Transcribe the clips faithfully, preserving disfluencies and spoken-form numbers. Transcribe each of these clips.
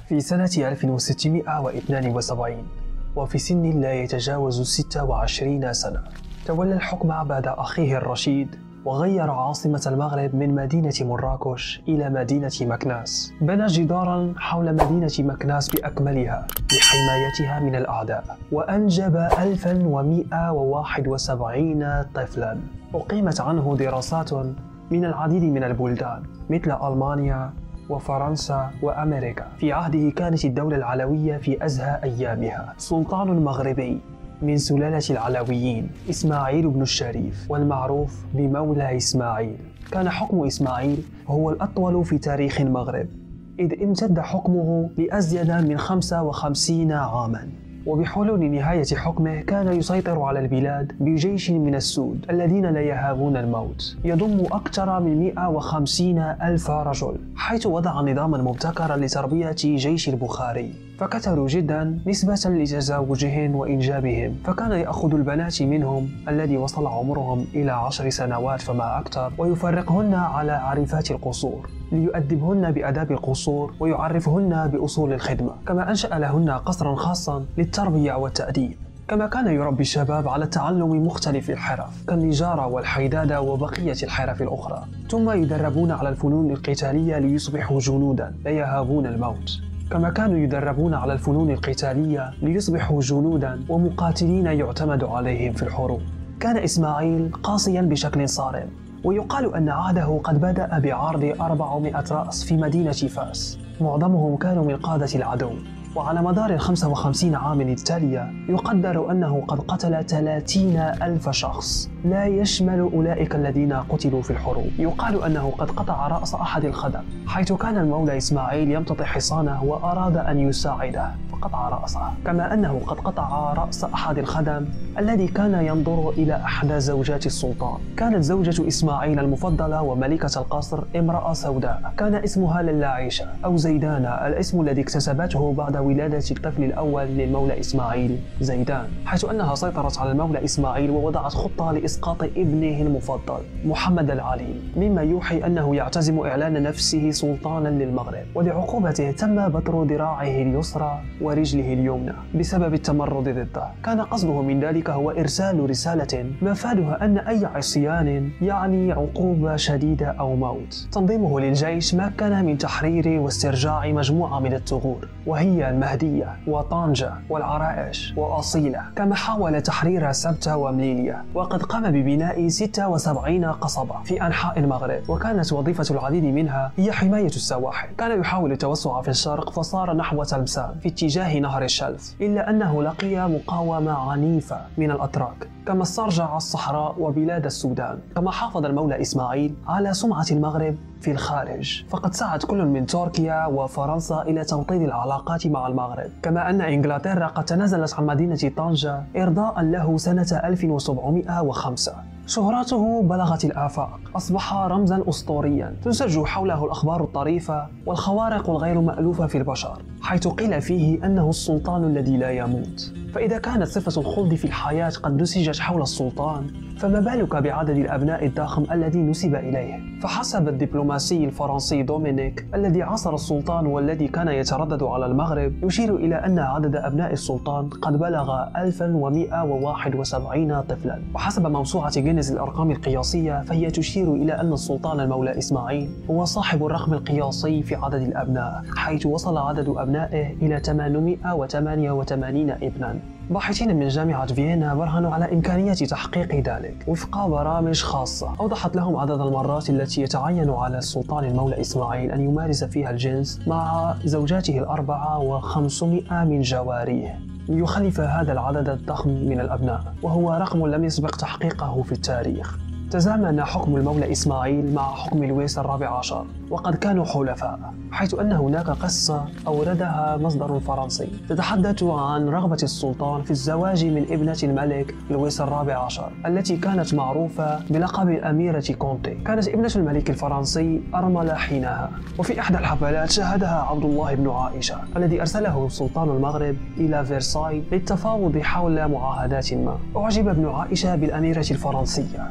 في سنة ألف وستمائة واثنين وسبعين وفي سن لا يتجاوز ستة وعشرين سنة تولى الحكم بعد أخيه الرشيد، وغير عاصمة المغرب من مدينة مراكش إلى مدينة مكناس. بنى جدارا حول مدينة مكناس بأكملها لحمايتها من الأعداء، وأنجب ألفا ومئة وواحد وسبعين طفلا. أقيمت عنه دراسات من العديد من البلدان مثل ألمانيا وفرنسا وأمريكا. في عهده كانت الدولة العلوية في أزهى أيامها. سلطان مغربي من سلالة العلويين إسماعيل بن الشريف، والمعروف بمولى إسماعيل. كان حكم إسماعيل هو الأطول في تاريخ المغرب، إذ امتد حكمه لأزيد من خمسة وخمسين عاماً. وبحلول نهاية حكمه كان يسيطر على البلاد بجيش من السود الذين لا يهابون الموت، يضم أكثر من مئة وخمسين ألف رجل، حيث وضع نظاما مبتكرا لتربية جيش البخاري، فكثروا جدا نسبة لتزاوجهم وإنجابهم. فكان يأخذ البنات منهم الذي وصل عمرهم إلى عشر سنوات فما أكثر، ويفرقهن على عريفات القصور ليؤدبهن بآداب القصور ويعرفهن بأصول الخدمة، كما أنشأ لهن قصرا خاصا للتربية والتأديب. كما كان يربي الشباب على تعلم مختلف الحرف كالنجارة والحدادة وبقية الحرف الأخرى، ثم يدربون على الفنون القتالية ليصبحوا جنودا لا يهابون الموت. كما كانوا يدربون على الفنون القتالية ليصبحوا جنودا ومقاتلين يعتمد عليهم في الحروب. كان إسماعيل قاسيا بشكل صارم، ويقال أن عهده قد بدأ بعرض أربعمائة رأس في مدينة فاس، معظمهم كانوا من قادة العدو. وعلى مدار الخمسة وخمسين عام التالية يقدر أنه قد قتل ثلاثين ألف شخص، لا يشمل أولئك الذين قتلوا في الحروب. يقال أنه قد قطع رأس أحد الخدم، حيث كان المولى إسماعيل يمتطي حصانه وأراد أن يساعده فقطع رأسه. كما أنه قد قطع رأس أحد الخدم الذي كان ينظر إلى أحدى زوجات السلطان. كانت زوجة إسماعيل المفضلة وملكة القصر امرأة سوداء كان اسمها للاعيشة أو زيدانة، الاسم الذي اكتسبته بعد ولادة الطفل الأول للمولى إسماعيل زيدان، حيث أنها سيطرت على المولى إسماعيل ووضعت خطة لإسقاط ابنه المفضل محمد العليم، مما يوحي أنه يعتزم إعلان نفسه سلطانا للمغرب. ولعقوبته تم بتر ذراعه اليسرى ورجله اليمنى بسبب التمرد ضده. كان قصده من ذلك هو إرسال رسالة مفادها أن أي عصيان يعني عقوبة شديدة أو موت. تنظيمه للجيش مكن من تحرير واسترجاع مجموعة من الثغور، وهي المهدية وطنجة والعرائش وأصيلة، كما حاول تحرير سبتة ومليلية. وقد قام ببناء ستة وسبعين قصبة في أنحاء المغرب، وكانت وظيفة العديد منها هي حماية السواحل. كان يحاول التوسع في الشرق فصار نحو تلمسان في اتجاه نهر الشلف، إلا أنه لقي مقاومة عنيفة من الأتراك، كما استرجع الصحراء وبلاد السودان. كما حافظ المولى إسماعيل على سمعة المغرب في الخارج، فقد سعت كل من تركيا وفرنسا إلى توطيد العلاقات مع المغرب. كما أن إنجلترا قد تنازلت عن مدينة طنجة إرضاء له سنة ألف وسبعمائة وخمسة. شهرته بلغت الآفاق، أصبح رمزا أسطوريا تنسج حوله الأخبار الطريفة والخوارق الغير مألوفة في البشر، حيث قيل فيه أنه السلطان الذي لا يموت. فإذا كانت صفة الخلد في الحياة قد نسجت حول السلطان، فما بالك بعدد الأبناء الضخم الذي نسب إليه. فحسب الدبلوماسي الفرنسي دومينيك الذي عاصر السلطان والذي كان يتردد على المغرب، يشير إلى أن عدد أبناء السلطان قد بلغ ألفا ومئة وواحد وسبعين طفلا. وحسب موسوعة جينيس الأرقام القياسية فهي تشير إلى أن السلطان المولى إسماعيل هو صاحب الرقم القياسي في عدد الأبناء، حيث وصل عدد أبنائه إلى ثمانمائة وثمانية وثمانين ابنا. باحثين من جامعة فيينا برهنوا على إمكانية تحقيق ذلك وفق برامج خاصة أوضحت لهم عدد المرات التي يتعين على السلطان المولى إسماعيل أن يمارس فيها الجنس مع زوجاته الأربعة وخمسمائة من جواريه، ليخلف هذا العدد الضخم من الأبناء، وهو رقم لم يسبق تحقيقه في التاريخ. تزامن حكم المولى إسماعيل مع حكم لويس الرابع عشر، وقد كانوا حلفاء، حيث أن هناك قصة أوردها مصدر فرنسي تتحدث عن رغبة السلطان في الزواج من ابنة الملك لويس الرابع عشر التي كانت معروفة بلقب الأميرة كونتي. كانت ابنة الملك الفرنسي أرملة حينها، وفي إحدى الحفلات شاهدها عبد الله بن عائشة الذي أرسله سلطان المغرب إلى فرساي للتفاوض حول معاهدات ما. أعجب ابن عائشة بالأميرة الفرنسية وفكر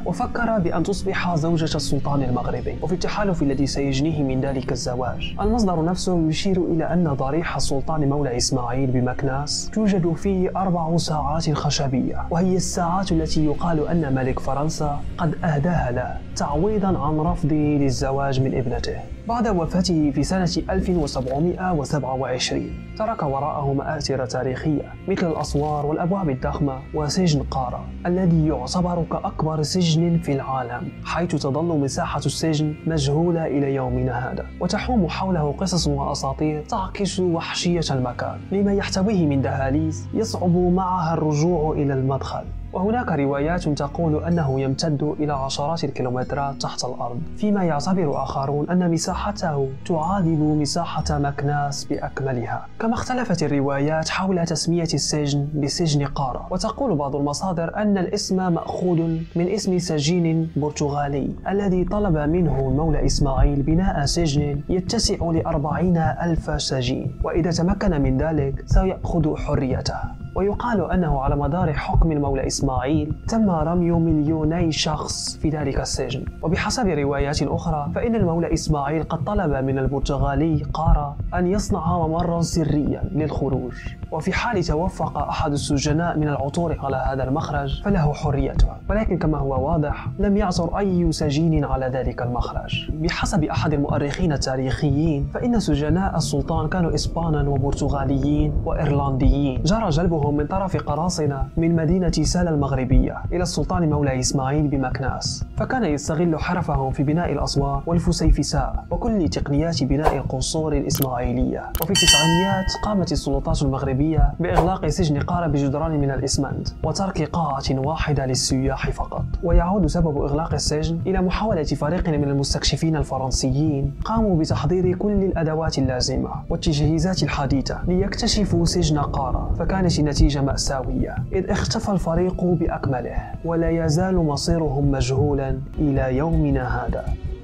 وأمر بأن تصبح زوجة السلطان المغربي، وفي التحالف الذي سيجنيه من ذلك الزواج. المصدر نفسه يشير إلى أن ضريح السلطان مولى إسماعيل بمكناس توجد فيه أربع ساعات خشبية، وهي الساعات التي يقال أن ملك فرنسا قد أهداها له تعويضا عن رفضه للزواج من ابنته. بعد وفاته في سنة ألف وسبعمائة وسبعة وعشرين ترك وراءه مآثر تاريخية مثل الأسوار والأبواب الضخمة وسجن قارة الذي يعتبر كأكبر سجن في العالم، حيث تظل مساحة السجن مجهولة إلى يومنا هذا، وتحوم حوله قصص وأساطير تعكس وحشية المكان لما يحتويه من دهاليز يصعب معها الرجوع إلى المدخل. وهناك روايات تقول أنه يمتد إلى عشرات الكيلومترات تحت الأرض، فيما يعتبر آخرون أن مساحته تعادل مساحة مكناس بأكملها. كما اختلفت الروايات حول تسمية السجن بسجن قارة، وتقول بعض المصادر أن الاسم مأخوذ من اسم سجين برتغالي الذي طلب منه المولى إسماعيل بناء سجن يتسع لأربعين ألف سجين، وإذا تمكن من ذلك سيأخذ حريته. ويقال أنه على مدار حكم المولى إسماعيل تم رمي مليوني شخص في ذلك السجن. وبحسب روايات أخرى فإن المولى إسماعيل قد طلب من البرتغالي قارة أن يصنع ممرا سريا للخروج، وفي حال توفق أحد السجناء من العثور على هذا المخرج فله حريته، ولكن كما هو واضح لم يعثر أي سجين على ذلك المخرج. بحسب أحد المؤرخين التاريخيين فإن سجناء السلطان كانوا إسبانا وبرتغاليين وإيرلنديين، جرى جلبهم من طرف قراصنة من مدينة سالا المغربية إلى السلطان مولاي إسماعيل بمكناس، فكان يستغل حرفهم في بناء الأسوار والفسيفساء وكل تقنيات بناء القصور الإسماعيلية. وفي التسعينيات قامت السلطات المغربية بإغلاق سجن قارة بجدران من الإسمنت وترك قاعة واحدة للسياح فقط. ويعود سبب إغلاق السجن إلى محاولة فريق من المستكشفين الفرنسيين قاموا بتحضير كل الأدوات اللازمة والتجهيزات الحديثة ليكتشفوا سجن قارة، فكانت النتيجة مأساوية إذ اختفى الفريق بأكمله ولا يزال مصيرهم مجهولا إلى يومنا هذا.